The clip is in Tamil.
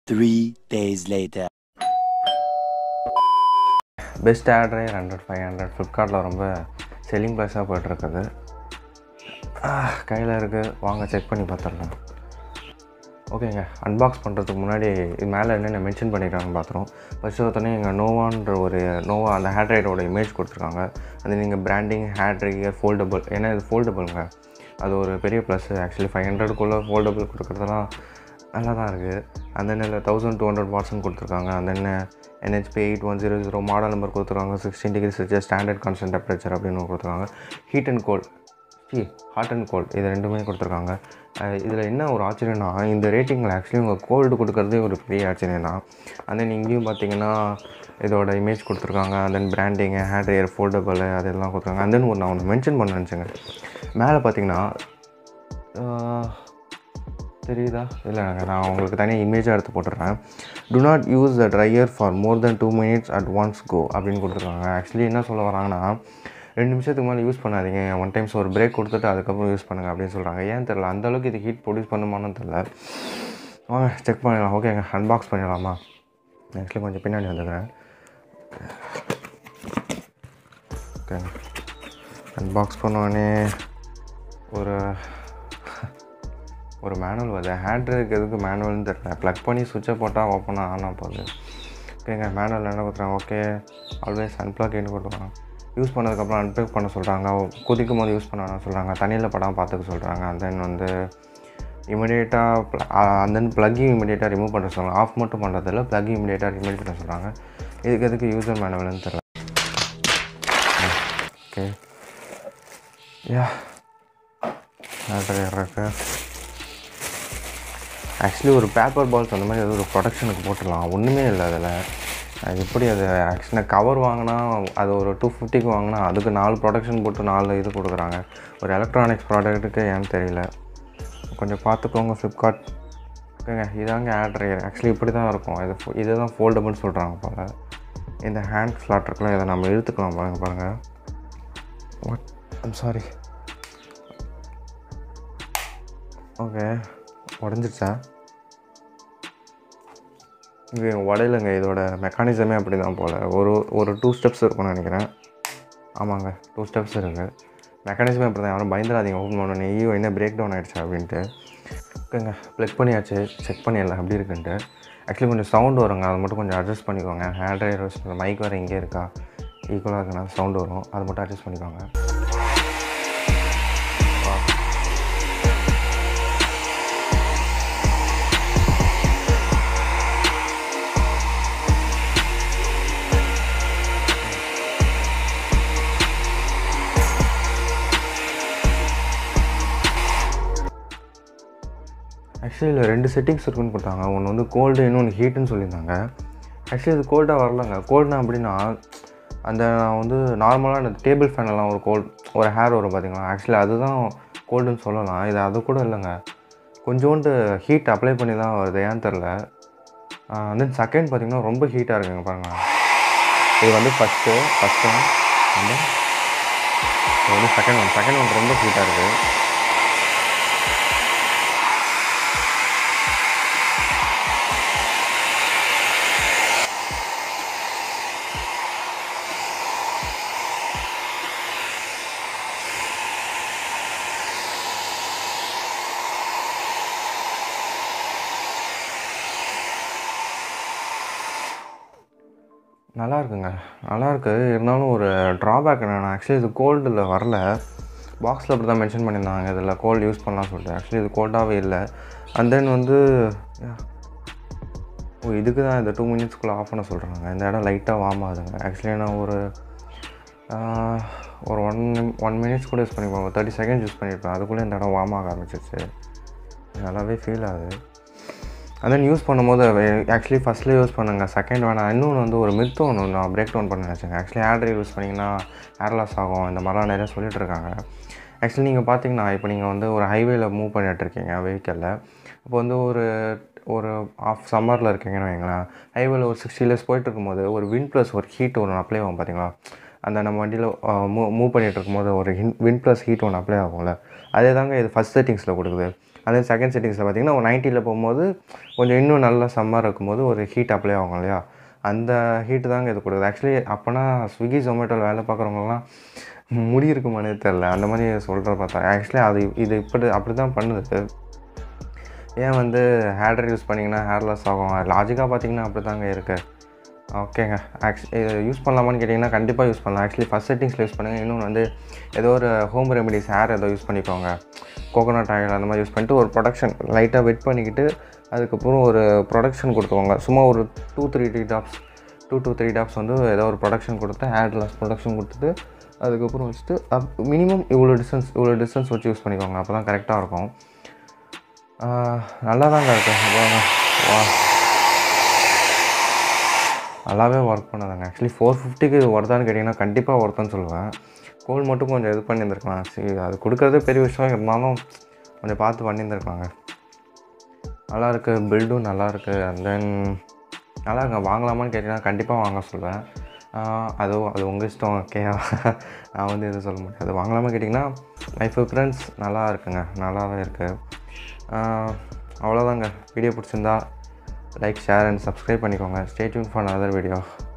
3 days later. Best air dryer 100-500 ஃப்ளிப்கார்ட்டில் ரொம்ப செல்லிங் ப்ரைஸாக போய்ட்டுருக்குது. கையில் இருக்குது, வாங்க செக் பண்ணி பார்த்துடலாம். ஓகேங்க, அன்பாக்ஸ் பண்ணுறதுக்கு முன்னாடி இது மேலே என்னென்ன மென்ஷன் பண்ணியிருக்காங்கன்னு பார்த்துருவோம். ஃபஸ்ட்டு ஒருத்தனே எங்கள் நோவா அந்த ஹேர் ட்ரையரோட இமேஜ் கொடுத்துருக்காங்க. அது நீங்கள் பிராண்டிங் ஹேர் ட்ரையர் ஃபோல்டபுள், ஏன்னா இது ஃபோல்டபுளுங்க, அது ஒரு பெரிய ப்ளஸ். ஆக்சுவலி 500க்குள்ளே ஃபோல்டபுள் கொடுக்குறதெல்லாம் நல்லா தான் இருக்குது. அந்த என்ன 1200 வாட்ஸ்ன்னு கொடுத்துருக்காங்க. அந்த என்ன NHP-8100 மாடல் நம்பர் கொடுத்துருக்காங்க. 16 degrees Celsius standard constant temperature அப்படின்னு கொடுத்துருக்காங்க. ஹாட் அண்ட் கோல்ட் இது ரெண்டுமே கொடுத்துருக்காங்க. இதில் என்ன ஒரு ஆச்சரியம்னா, இந்த ரேட்டிங்கில் ஆக்சுவலி உங்கள் கோல்டு கொடுக்குறதே ஒரு பெரிய ஆச்சரியம் தான். அந்த இங்கேயும் பார்த்தீங்கன்னா இதோட இமேஜ் கொடுத்துருக்காங்க. Then branding, hair dryer, foldable அதெல்லாம் கொடுத்துருக்காங்க. அந்த நான் ஒன்று மென்ஷன் பண்ண நினச்சேங்க. மேலே பார்த்தீங்கன்னா தெரியுதா இல்லை, நான் உங்களுக்கு தனியாக இமேஜாக எடுத்து போட்டுடுறேன். Do not use the dryer for more then 2 minutes at once go அப்படின்னு கொடுத்துருக்காங்க. ஆக்சுவலி என்ன சொல்ல வராங்கன்னா, 2 நிமிஷத்துக்கு மேலே யூஸ் பண்ணாதீங்க, ஒன் டைம்ஸ் ஒரு பிரேக் கொடுத்துட்டு அதுக்கப்புறம் யூஸ் பண்ணுங்கள் அப்படின்னு சொல்கிறாங்க. ஏன் தெரில, அந்தளவுக்கு இது ஹீட் ப்ரொடியூஸ் பண்ணுமான்னு தெரில. வாங்க செக் பண்ணிடலாம். ஓகேங்க, அன்பாக்ஸ் பண்ணிடலாமா? ஆக்சுவலி கொஞ்சம் பின்னாடி வந்துக்கிறேன். ஓகேங்க, அன்பாக்ஸ் பண்ணோடனே ஒரு மேனுவல் வருது. ஹேர் ட்ரையருக்கு எதுக்கு மேனுவல்னு தெரியல. ப்ளக் பண்ணி சுவிட்சை போட்டால் ஓப்பன் ஆனால் போகுது. ஓகேங்க, மேனுவல் என்ன கொடுத்துறாங்க? ஓகே, ஆல்வேஸ் அன்ப்ளக்னு கொடுத்துருவாங்க. யூஸ் பண்ணதுக்கப்புறம் அன்ப்ளக் பண்ண சொல்கிறாங்க. கொதிக்கும் போது யூஸ் பண்ண சொல்கிறாங்க. தண்ணியில் படாமல் பார்த்துக்க சொல்கிறாங்க. தென் இமிடியேட்டாக ப்ளக்கையும் இமிடியேட்டாக ரிமூவ் பண்ண சொல்கிறாங்க. ஆஃப் மட்டும் பண்ணுறதில்ல, ப்ளக்கையும் இமிடியேட்டாக ரிமூவ் பண்ண சொல்கிறாங்க. இதுக்கு எதுக்கு யூசர் மேனுவல்னு தெரியல. ஓகே, ஹேர் ட்ரையர் இருக்குது. ஆக்சுவலி ஒரு பேப்பர் பால்ஸ் அந்த மாதிரி ஏதோ ஒரு ப்ரொடக்ஷனுக்கு போட்டுடலாம். ஒன்றுமே இல்லை அதில். எப்படி அது ஆக்சுவலாக கவர் வாங்கினா அது ஒரு 250க்கு வாங்கினா அதுக்கு 4 ப்ரொடக்ஷன் போட்டு 4 இது கொடுக்குறாங்க. ஒரு எலக்ட்ரானிக்ஸ் ப்ராடக்ட்டுக்கு ஏன்னு தெரியல. கொஞ்சம் பார்த்துக்கோங்க ஃப்ளிப்கார்ட். ஓகேங்க, இதாங்க ஹேர் ட்ரையர். ஆக்சுவலி இப்படி தான் இருக்கும். இது தான் ஃபோல்டபுள்னு சொல்கிறாங்க போல். இந்த ஹேண்ட் ஸ்லாட் இருக்கலாம், இதை நம்ம இழுத்துக்கலாம். பாருங்கள். I'm sorry. ஓகே, உடஞ்சிருச்சா? இது உடையிலங்க, இதோட மெக்கானிசமே அப்படி தான் போல். ஒரு 2 ஸ்டெப்ஸ் இருக்கும்னு நினைக்கிறேன். ஆமாங்க, 2 ஸ்டெப்ஸ் இருக்குது. மெக்கானிசமே அப்படி தான். யாரும் பயந்துடாதீங்க ஓப்பன் பண்ணோன்னே ஐயோ என்ன பிரேக் டவுன் ஆகிடுச்சா அப்படின்ட்டு. ஓகேங்க, ப்ளக் பண்ணியாச்சு. செக் பண்ணிடலாம் எப்படி இருக்குன்ட்டு. ஆக்சுவலி கொஞ்சம் சவுண்டு வருங்க, அதை மட்டும் கொஞ்சம் அட்ஜஸ்ட் பண்ணிக்கோங்க. ஹேர் ட்ரையர் மைக் வேறு இங்கே இருக்கா, ஈக்குவலாக இருக்குன்னா சவுண்டு வரும், அதை மட்டும் அட்ஜஸ்ட் பண்ணிக்கோங்க. ஆக்சுவலி இதில் 2 செட்டிங்ஸ் இருக்குன்னு கொடுத்தாங்க. ஒன்று வந்து கோல்டு, இன்னொன்று ஹீட்டுன்னு சொல்லியிருந்தாங்க. ஆக்சுவலி இது கோல்டாக வரலங்க. கோல்டுனா அப்படின்னா அந்த நான் வந்து நார்மலாக அந்த டேபிள் ஃபேனெல்லாம் ஒரு ஹேர் வரும் பார்த்தீங்களா, ஆக்சுவலி அதுதான் கோல்டுன்னு சொல்லலாம். இது அது கூட இல்லைங்க, கொஞ்சோண்டு ஹீட் அப்ளை பண்ணி தான் வருது, ஏன்னு தெரில. தென் செகண்ட் பார்த்திங்கன்னா ரொம்ப ஹீட்டாக இருக்குங்க பாருங்கள். இது வந்து ஃபஸ்ட்டு வந்து செகண்ட் ஒன் ரொம்ப ஹீட்டாக இருக்குது. நல்லாயிருக்கு. இருந்தாலும் ஒரு ட்ராபேக் என்னென்னா, ஆக்சுவலி இது கோல்டில் வரல. பாக்ஸில் அப்படி தான் மென்ஷன் பண்ணியிருந்தாங்க, இதில் கோல்டு யூஸ் பண்ணலாம் சொல்லிட்டு. ஆக்சுவலி இது கோல்டாகவே இல்லை. அண்ட் தென் வந்து இதுக்கு தான் இந்த 2 minutesக்குள்ளே ஆஃப் பண்ண சொல்கிறாங்க. இந்த இடம் லைட்டாக வார்ம் ஆகுதுங்க. ஆக்சுவலி நான் ஒரு 1 minutes கூட யூஸ் பண்ணிப்பேன், 30 seconds யூஸ் பண்ணியிருப்பேன். அதுக்குள்ளே இந்த இடம் வார்ம் ஆக ஆரம்பிச்சிச்சு. நல்லாவே ஃபீல் ஆகுது. and then யூஸ் பண்ணும்போது ஆக்சுவலி ஃபஸ்ட்டில் யூஸ் பண்ணுங்க, செகண்ட் வேணாம். இன்னொன்று வந்து ஒரு மித்து ஒன்று நான் பிரேக் டவுன் பண்ண நினச்சேங்க. ஆக்சுவலி ஹேர் ட்ரையர் யூஸ் பண்ணிங்கன்னா ஹேர் லாஸ் ஆகும், இந்த மாதிரிலாம் நிறையா சொல்லிட்டு இருக்காங்க. ஆக்சுவலி நீங்கள் பார்த்தீங்கன்னா, இப்போ நீங்கள் வந்து ஒரு ஹைவேல மூவ் பண்ணிகிட்ருக்கீங்க வெஹிக்கிளில். இப்போ வந்து ஒரு ஆஃப் சம்மரில் இருக்கீங்கன்னு வைங்களேன், ஹைவேல ஒரு 60 lakhs போயிட்டு இருக்கும்போது ஒரு விண்ட் ப்ளஸ் ஒரு ஹீட் ஒன்று அப்ளை ஆகும் பார்த்தீங்களா. அந்த நம்ம வண்டியில் மூவ் பண்ணிகிட்டு இருக்கும்போது ஒரு விண்ட் ப்ளஸ் ஹீட் ஒன்று அப்ளை ஆகும்ல, அதே தாங்க இது ஃபஸ்ட் செட்டிங்ஸில் கொடுக்குது. அதே செகண்ட் செட்டிங்ஸில் பார்த்திங்கன்னா ஒரு 90ல் போகும்போது கொஞ்சம் இன்னும் நல்லா சம்மர் இருக்கும்போது ஒரு ஹீட் அப்ளை ஆகும் இல்லையா, அந்த ஹீட்டு தாங்க இது கொடுக்குது. ஆக்சுவலி அப்போனா ஸ்விக்கி ஜொமேட்டோவில் வேலை பார்க்குறவங்கலாம் முடி இருக்குமானே தெரில, அந்த மாதிரி சொல்கிற பார்த்தா. ஆக்சுவலி இது அப்படி தான் பண்ணுது. ஏன் வந்து ஹேர் ட்ரை யூஸ் பண்ணிங்கன்னா ஹேர் லாஸ் ஆகும், லாஜிக்காக பார்த்திங்கன்னா அப்படி தாங்க இருக்குது. ஓகேங்க. இது யூஸ் பண்ணலாமான்னு கேட்டிங்கன்னா கண்டிப்பாக யூஸ் பண்ணலாம். ஆக்சுவலி ஃபஸ்ட் செட்டிங்ஸில் யூஸ் பண்ணுங்கள். இன்னொன்று வந்து ஏதோ ஒரு ஹோம் ரெமெடிஸ் ஹேர் ஏதோ யூஸ் பண்ணிக்கோங்க, கோகோனட் ஆயில் அந்த மாதிரி யூஸ் பண்ணிட்டு ஒரு ப்ரொடக்ஷன் லைட்டாக வெட் பண்ணிக்கிட்டு அதுக்கப்புறம் ஒரு ப்ரொடக்ஷன் கொடுத்துக்கோங்க. சும்மா ஒரு 2-3 டாப்ஸ் வந்து ஏதோ ஒரு ப்ரொடக்ஷன் கொடுத்து ஹேர் லாஸ் ப்ரொடக்ஷன் கொடுத்துட்டு அதுக்கப்புறம் வச்சுட்டு மினிமம் இவ்வளோ டிஸ்டன்ஸ் வச்சு யூஸ் பண்ணிக்கோங்க. அப்போ தான் கரெக்டாக இருக்கும். நல்லா தாங்க இருக்குது. வா, நல்லாவே ஒர்க் பண்ணதாங்க. ஆக்சுவலி 450க்கு ஒர்த்தான்னு கேட்டிங்கன்னா கண்டிப்பாக ஒர்த்துன்னு சொல்லுவேன். கோல் மட்டும் கொஞ்சம் இது பண்ணியிருந்துருக்கலாம். சரி, அது கொடுக்குறதே பெரிய விஷயம், இருந்தாலும் கொஞ்சம் பார்த்து பண்ணியிருந்துருக்காங்க. நல்லாயிருக்கு, பில்டும் நல்லாயிருக்கு. அண்ட் தென் நல்லா இருங்க. வாங்கலாமான்னு கேட்டிங்கன்னா கண்டிப்பாக வாங்க சொல்லுவேன். அது உங்கள் இஷ்டம். ஓகே, நான் வந்து எதுவும் சொல்ல முடியாது. வாங்கலாமா கேட்டிங்கன்னா மை ஃப்ரெண்ட்ஸ் நல்லா இருக்குங்க, நல்லாவே இருக்குது. அவ்வளோதாங்க. வீடியோ பிடிச்சிருந்தா லைக், ஷேர் அண்ட் சப்ஸ்கிரைப் பண்ணிக்கோங்க. Stay tuned for another video.